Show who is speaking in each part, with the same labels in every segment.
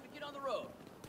Speaker 1: to get on the road.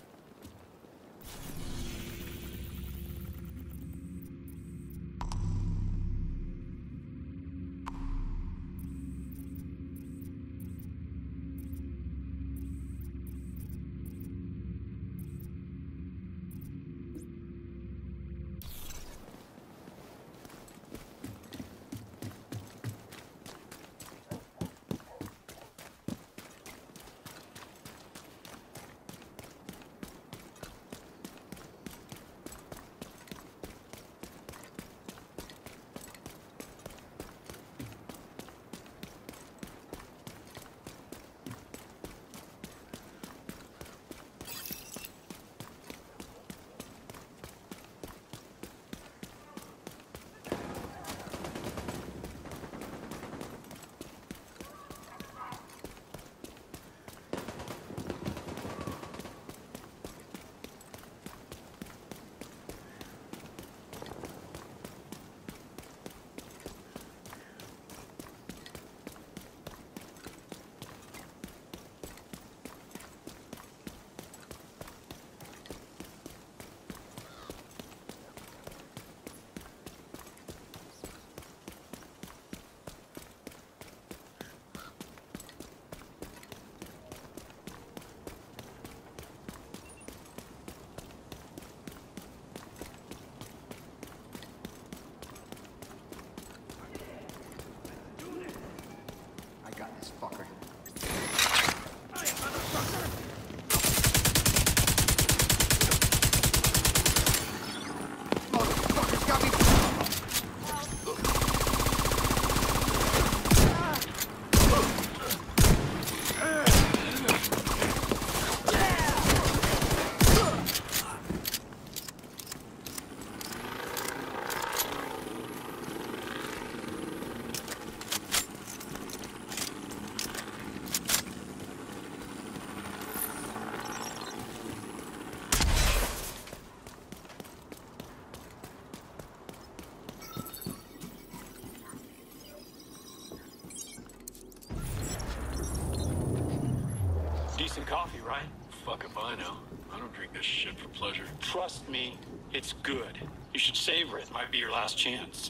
Speaker 2: Decent coffee, right?
Speaker 3: Fuck if I know. I don't drink this shit for pleasure.
Speaker 2: Trust me, it's good. You should savor it. Might be your last chance.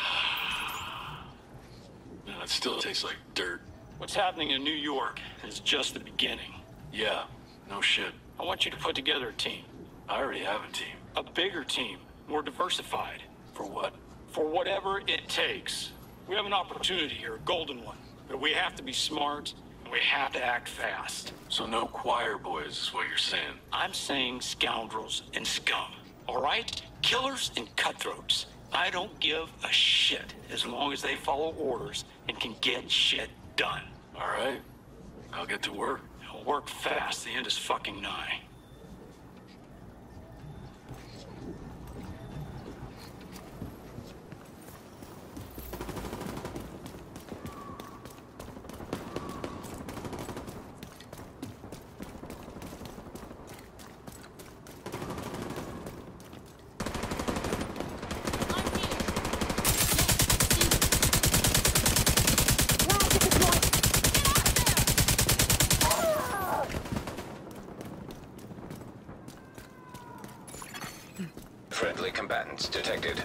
Speaker 3: No, it still tastes like dirt.
Speaker 2: What's happening in New York is just the beginning.
Speaker 3: Yeah, no shit.
Speaker 2: I want you to put together a team.
Speaker 3: I already have a team.
Speaker 2: A bigger team, more diversified.
Speaker 3: For what?
Speaker 2: For whatever it takes. We have an opportunity here, a golden one. But we have to be smart, and we have to act fast.
Speaker 3: So no choir boys is what you're saying.
Speaker 2: I'm saying scoundrels and scum. All right? Killers and cutthroats. I don't give a shit as long as they follow orders and can get shit done.
Speaker 3: All right. I'll get to work.
Speaker 2: I'll work fast. The end is fucking nigh.
Speaker 4: Friendly combatants detected.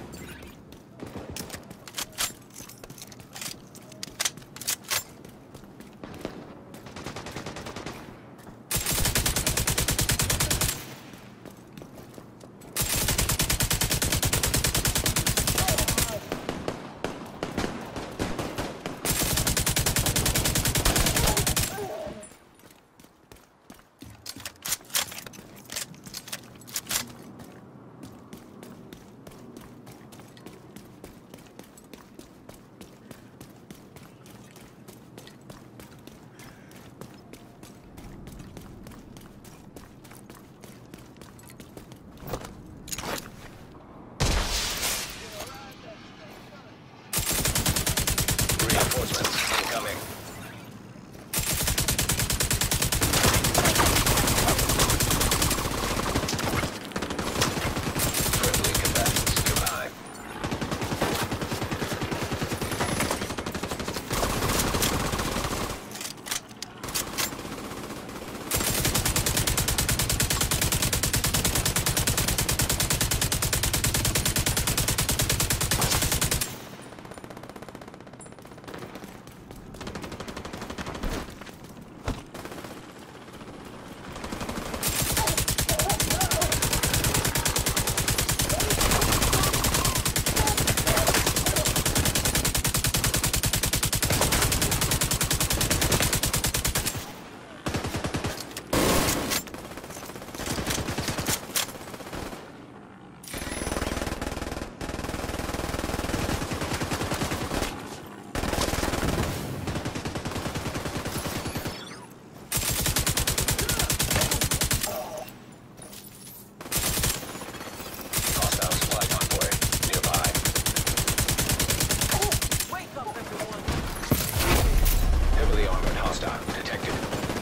Speaker 4: hostile detected.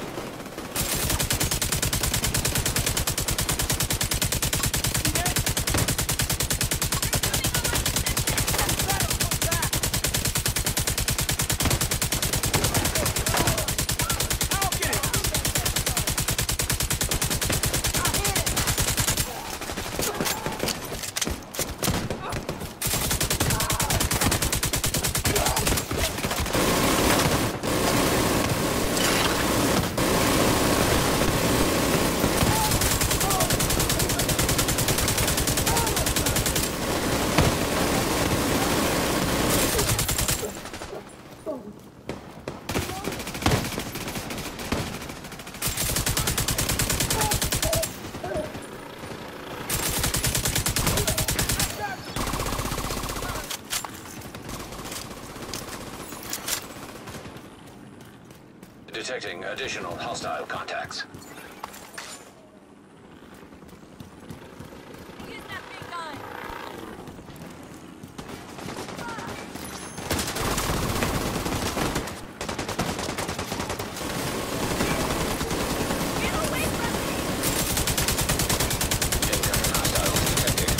Speaker 4: Detecting additional hostile contacts.
Speaker 1: Use that big gun. Get away from me!
Speaker 4: Incoming hostiles detected.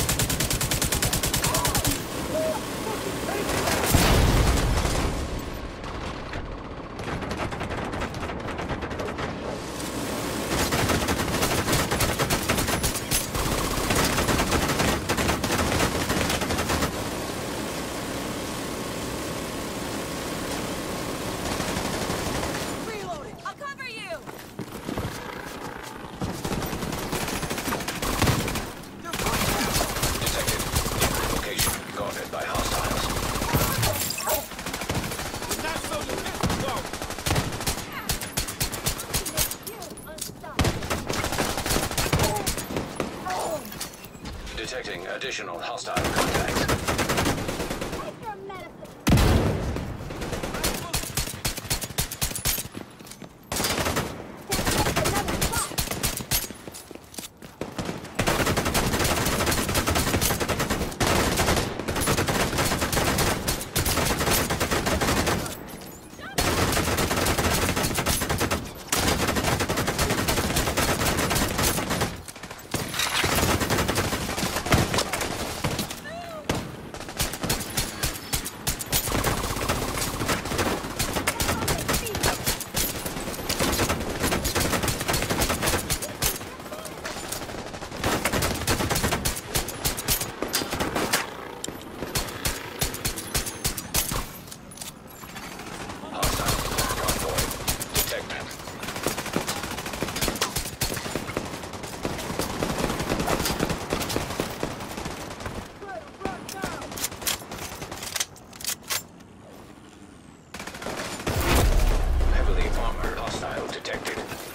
Speaker 1: Reloading. I'll cover you.
Speaker 4: Detected. Location guarded by hostiles. Detecting additional hostile contacts. Heavily armored hostile detected.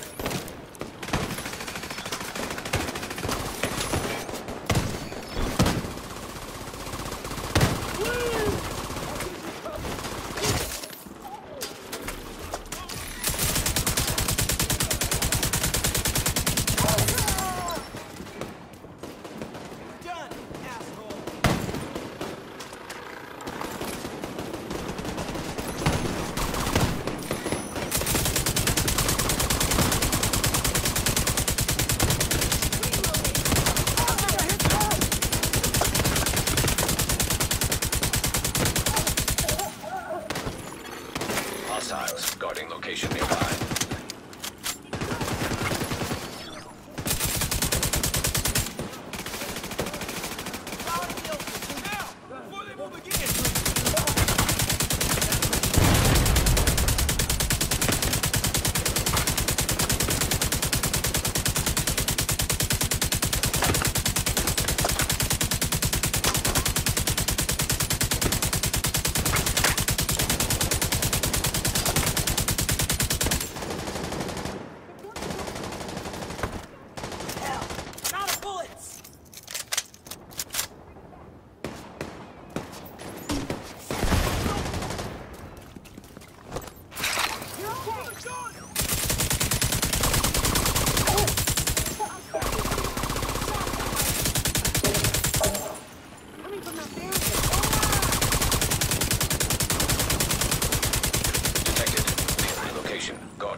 Speaker 4: Hostiles guarding location nearby.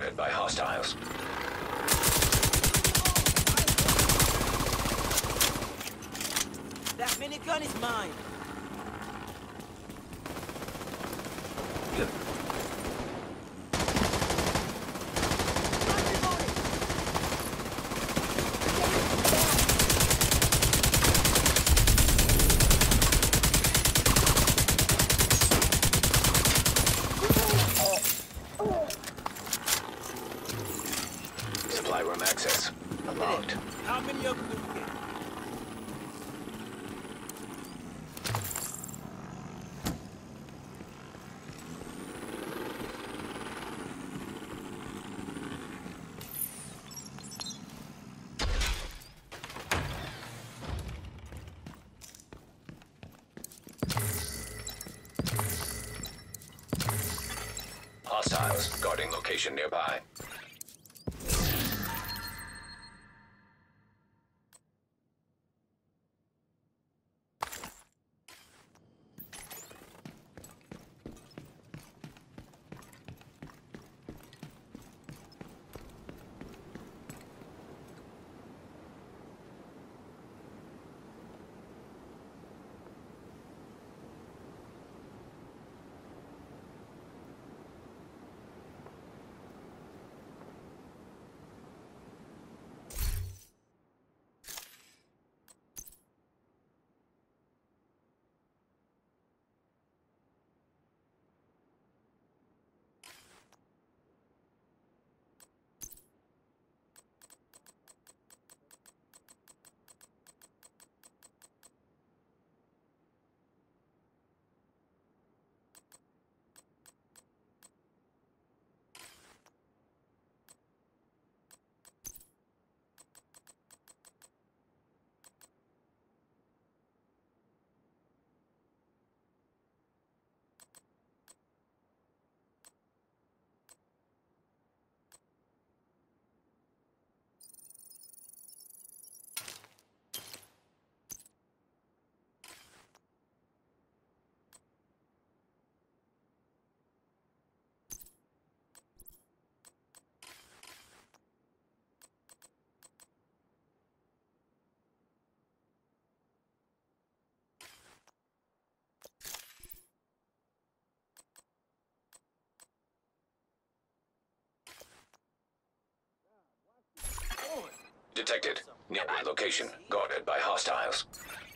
Speaker 4: guarded by hostiles.
Speaker 5: That minigun is mine.
Speaker 4: Supply room access unlocked.
Speaker 5: How many of them do we get?
Speaker 4: Hostiles guarding location nearby. Detected. Nearby location guarded by hostiles.